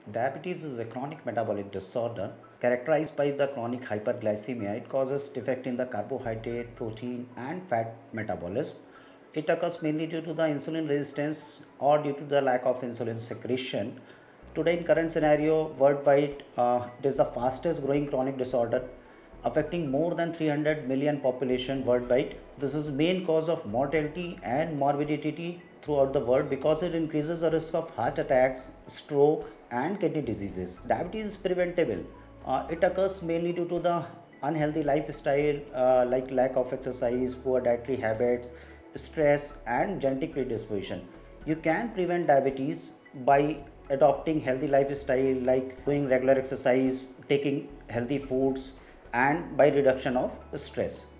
Diabetes is a chronic metabolic disorder characterized by the chronic hyperglycemia. It causes defect in the carbohydrate, protein, and fat metabolism. It occurs mainly due to the insulin resistance or due to the lack of insulin secretion. Today, in current scenario, worldwide, it is the fastest growing chronic disorder affecting more than 300 million population worldwide. This is main cause of mortality and morbidity throughout the world because it increases the risk of heart attacks, stroke, and kidney diseases. Diabetes is preventable. It occurs mainly due to the unhealthy lifestyle like lack of exercise, poor dietary habits, stress, and genetic predisposition. You can prevent diabetes by adopting healthy lifestyle like doing regular exercise, taking healthy foods, and by reduction of stress.